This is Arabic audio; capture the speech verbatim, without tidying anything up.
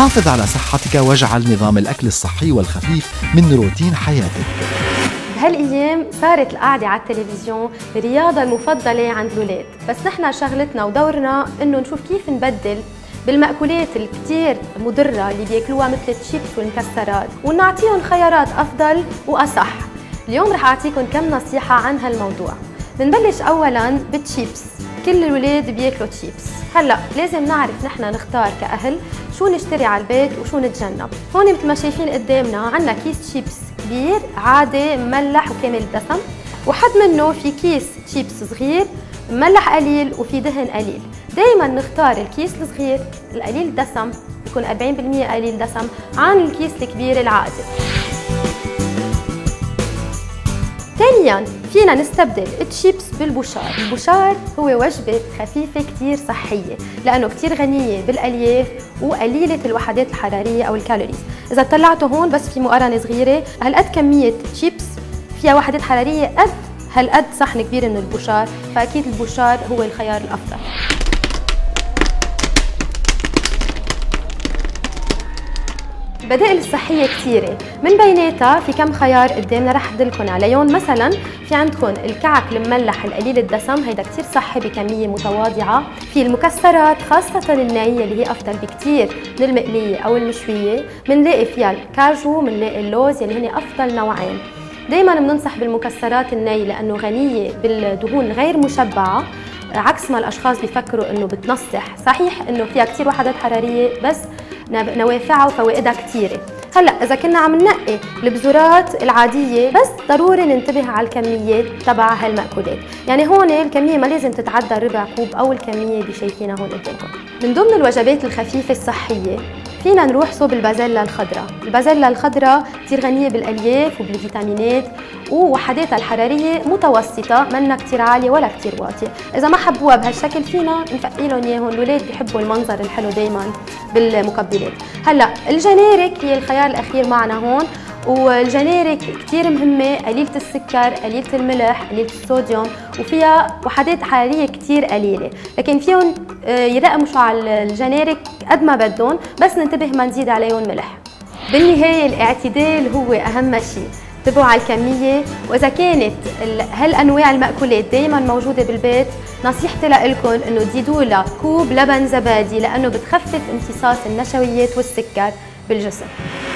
حافظ على صحتك واجعل نظام الأكل الصحي والخفيف من روتين حياتك. بهالأيام صارت القعدة على التلفزيون الرياضة المفضلة عند الأولاد، بس نحن شغلتنا ودورنا إنه نشوف كيف نبدل بالمأكولات الكتير مضرة اللي بياكلوها مثل الشيبس والمكسرات، ونعطيهم خيارات أفضل وأصح. اليوم رح أعطيكم كم نصيحة عن هالموضوع. بنبلش أولاً بالتشيبس. كل الولاد بياكلوا تشيبس. هلا لازم نعرف نحن نختار كأهل شو نشتري على البيت وشو نتجنب. هون مثل ما شايفين قدامنا عندنا كيس تشيبس كبير عادي مملح وكامل الدسم، وحد منه في كيس تشيبس صغير مملح قليل وفي دهن قليل. دايما نختار الكيس الصغير القليل الدسم، يكون أربعين بالمئة قليل دسم، عن الكيس الكبير العادي. ثانياً فينا نستبدل التشيبس بالبوشار. البوشار هو وجبة خفيفة كتير صحية لأنه كتير غنية بالألياف وقليلة الوحدات الحرارية أو الكالوريز. إذا طلعتوا هون بس في مقارنة صغيرة، هالقد كمية تشيبس فيها وحدات حرارية قد هالقد صحن كبير من البوشار، فأكيد البوشار هو الخيار الأفضل. البدائل الصحية كثيرة، من بيناتها في كم خيار قدامنا رح أدلكم عليهم. مثلا في عندكم الكعك المملح القليل الدسم، هيدا كثير صحي بكمية متواضعة. في المكسرات خاصة النية اللي هي أفضل بكثير من المقلية أو المشوية. بنلاقي فيها الكاجو، بنلاقي اللوز، يعني هن أفضل نوعين. دايما بننصح بالمكسرات الني لأنه غنية بالدهون غير مشبعة، عكس ما الأشخاص بيفكروا إنه بتنصح. صحيح إنه فيها كثير وحدات حرارية بس نوافعها وفوائدها كثيرة. هلا إذا كنا عم ننقي البذورات العادية بس ضروري ننتبه على الكميات تبع هالمأكولات، يعني هون الكمية ما لازم تتعدى ربع كوب أو الكمية اللي شايفينها هون قدامكم. من ضمن الوجبات الخفيفة الصحية فينا نروح صوب البازيلا الخضراء. البازيلا الخضراء كثير غنية بالألياف وبالفيتامينات ووحداتها الحرارية متوسطة، منا كثير عالية ولا كثير واطية. إذا ما حبوها بهالشكل فينا نفقي لهم إياهم، الأولاد بيحبوا المنظر الحلو دايما بالمقبلات. هلا الجنيريك هي الخيار الأخير معنا هون، والجنيريك كثير مهمة، قليلة السكر، قليلة الملح، قليلة الصوديوم، وفيها وحدات حرارية كثير قليلة، لكن فيهم يرقمشوا على الجنيريك قد ما بدهم، بس ننتبه ما نزيد عليهم ملح. بالنهاية الاعتدال هو أهم شيء. انتبهوا على الكمية، وإذا كانت هالأنواع المأكولات دايما موجودة بالبيت، نصيحتي لكم إنه تزيدوا لها كوب لبن زبادي لأنه بتخفف امتصاص النشويات والسكر بالجسم.